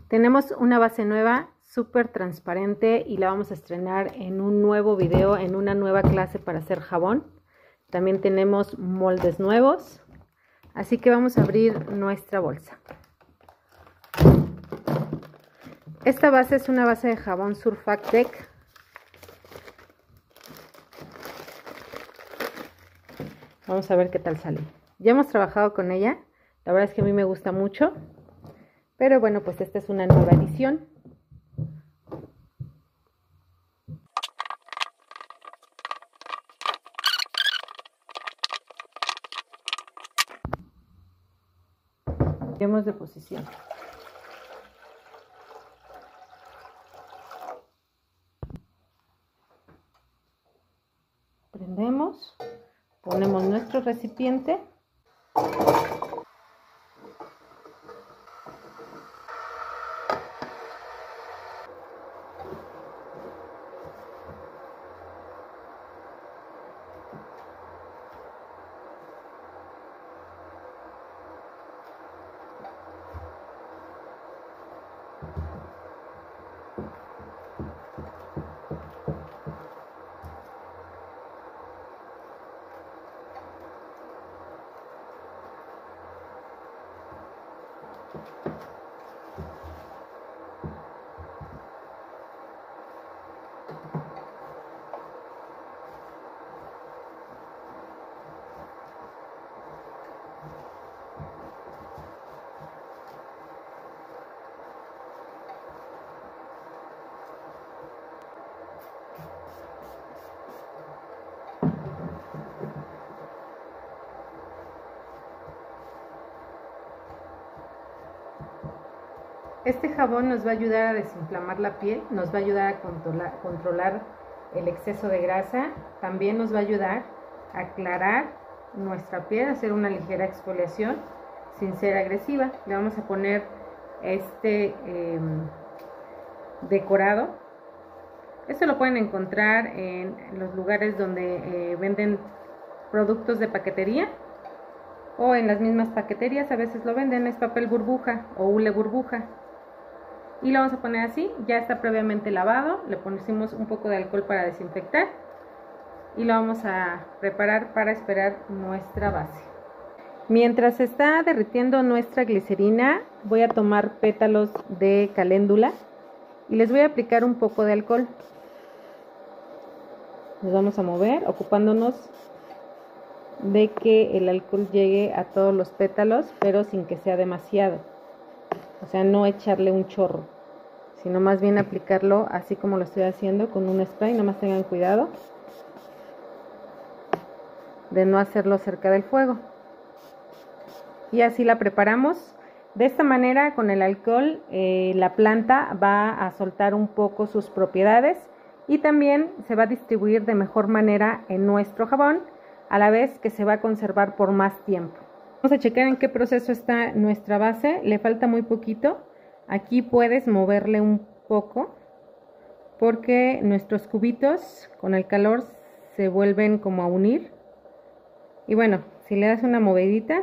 Tenemos una base nueva, súper transparente, y la vamos a estrenar en un nuevo video, en una nueva clase para hacer jabón. También tenemos moldes nuevos, así que vamos a abrir nuestra bolsa. Esta base es una base de jabón Surfactec. Vamos a ver qué tal sale. Ya hemos trabajado con ella, la verdad es que a mí me gusta mucho, pero bueno, pues esta es una nueva edición. Cambiemos de posición. Prendemos, ponemos nuestro recipiente. Este jabón nos va a ayudar a desinflamar la piel, nos va a ayudar a controlar el exceso de grasa, también nos va a ayudar a aclarar nuestra piel, a hacer una ligera exfoliación sin ser agresiva. Le vamos a poner este decorado. Esto lo pueden encontrar en los lugares donde venden productos de paquetería o en las mismas paqueterías, a veces lo venden, es papel burbuja o hule burbuja. Y lo vamos a poner así, ya está previamente lavado, le pusimos un poco de alcohol para desinfectar y lo vamos a preparar para esperar nuestra base. Mientras se está derritiendo nuestra glicerina, voy a tomar pétalos de caléndula y les voy a aplicar un poco de alcohol. Nos vamos a mover ocupándonos de que el alcohol llegue a todos los pétalos, pero sin que sea demasiado. O sea, no echarle un chorro, sino más bien aplicarlo así como lo estoy haciendo con un spray. Nada más tengan cuidado de no hacerlo cerca del fuego. Y así la preparamos. De esta manera, con el alcohol, la planta va a soltar un poco sus propiedades y también se va a distribuir de mejor manera en nuestro jabón, a la vez que se va a conservar por más tiempo. Vamos a checar en qué proceso está nuestra base. Le falta muy poquito. Aquí puedes moverle un poco porque nuestros cubitos con el calor se vuelven como a unir. Y bueno, si le das una movedita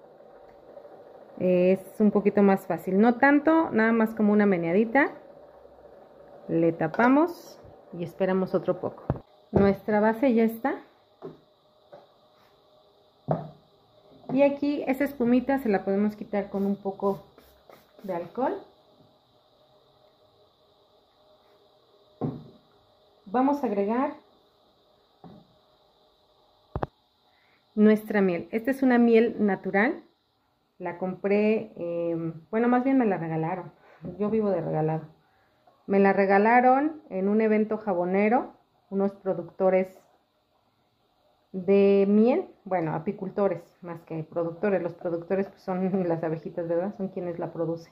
es un poquito más fácil. No tanto, nada más como una meneadita. Le tapamos y esperamos otro poco. Nuestra base ya está. Y aquí esa espumita se la podemos quitar con un poco de alcohol. Vamos a agregar nuestra miel. Esta es una miel natural. La compré, bueno, más bien me la regalaron. Yo vivo de regalado. Me la regalaron en un evento jabonero, unos productores de miel, bueno, apicultores más que productores. Los productores pues son las abejitas, ¿verdad? Son quienes la producen.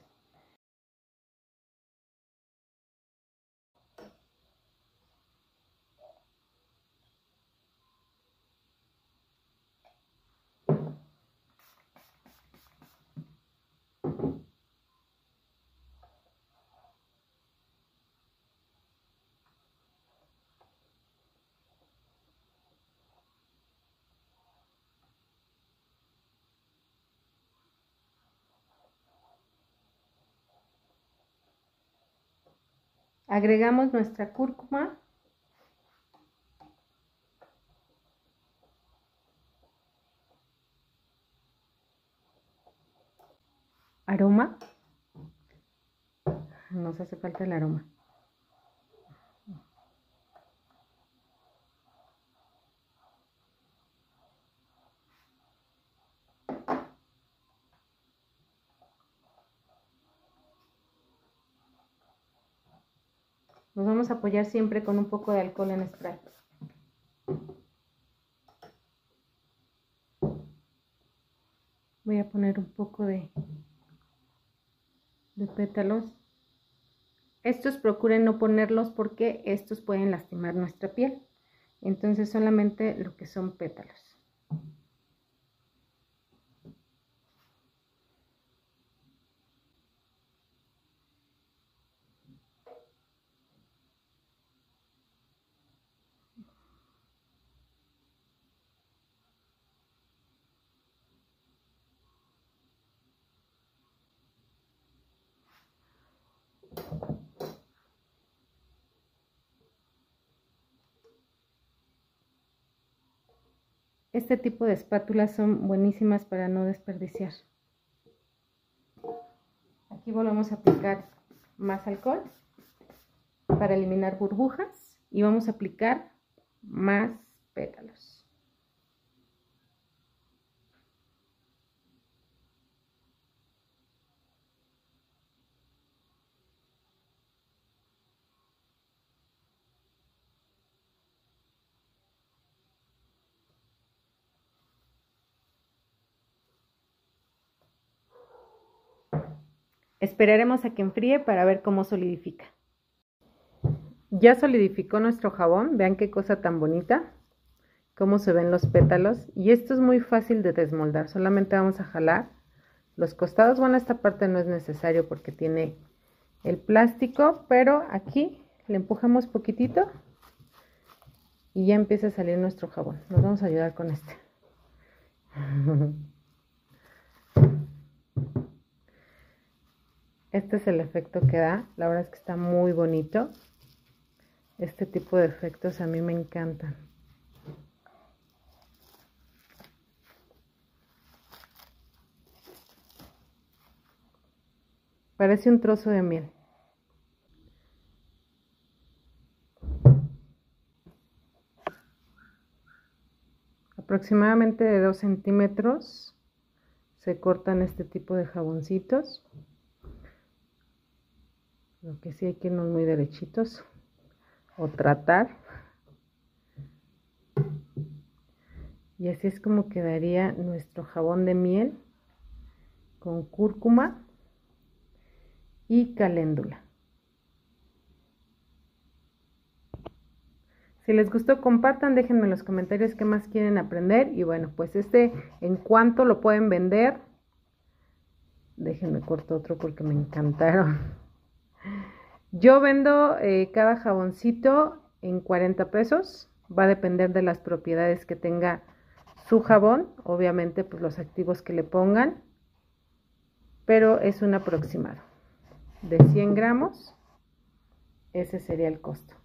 Agregamos nuestra cúrcuma. Aroma. Nos hace falta el aroma. Nos vamos a apoyar siempre con un poco de alcohol en spray. Voy a poner un poco de pétalos. Estos procuren no ponerlos porque estos pueden lastimar nuestra piel. Entonces solamente lo que son pétalos. Este tipo de espátulas son buenísimas para no desperdiciar. Aquí volvemos a aplicar más alcohol para eliminar burbujas y vamos a aplicar más pétalos. Esperaremos a que enfríe para ver cómo solidifica. Ya solidificó nuestro jabón, vean qué cosa tan bonita, cómo se ven los pétalos, y esto es muy fácil de desmoldar, solamente vamos a jalar los costados. Bueno, esta parte no es necesario porque tiene el plástico, pero aquí le empujamos poquitito y ya empieza a salir nuestro jabón. Nos vamos a ayudar con este. Este es el efecto que da, la verdad es que está muy bonito. Este tipo de efectos a mí me encantan. Parece un trozo de miel. Aproximadamente de 2 centímetros se cortan este tipo de jaboncitos. Lo que sí hay que irnos muy derechitos o tratar. Y así es como quedaría nuestro jabón de miel con cúrcuma y caléndula. Si les gustó, compartan, déjenme en los comentarios qué más quieren aprender. Y bueno, pues en cuánto lo pueden vender. Déjenme corto otro porque me encantaron. Yo vendo cada jaboncito en 40 pesos. Va a depender de las propiedades que tenga su jabón. Obviamente, pues los activos que le pongan. Pero es un aproximado. De 100 gramos, ese sería el costo.